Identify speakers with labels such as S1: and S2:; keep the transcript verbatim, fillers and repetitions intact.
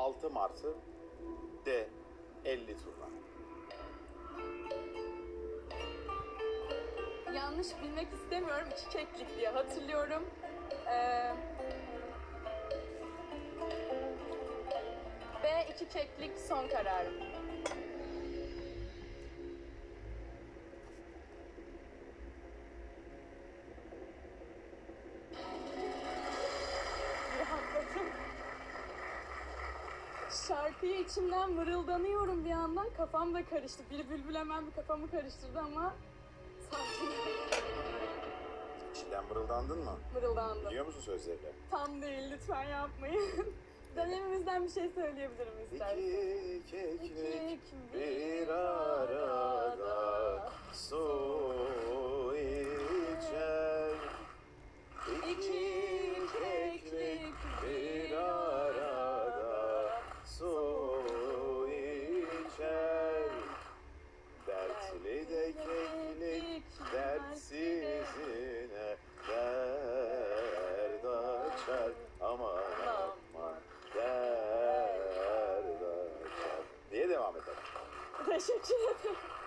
S1: altı martı, D. elli turna.
S2: Yanlış bilmek istemiyorum. İki keklik diye hatırlıyorum. Ee, B iki keklik son kararım. Rahatladım. Şarkıyı içimden mırıldanıyorum bir yandan. Kafam da karıştı. Bir bülbül hemen bir kafamı karıştırdı ama sakin.
S1: İçinden mırıldandın mı?
S2: Mırıldandım.
S1: Biliyor musun sözlerini?
S2: Tam değil, lütfen yapmayın. Dönemimizden bir şey söyleyebilirim istersen.
S1: İki keklik
S2: İki
S1: bir arada su içer. İki keklik bir arada su içer. Dertli de keklik dertsizine dert açar. Aman aman dert açar diye devam edelim.
S2: Teşekkür ederim.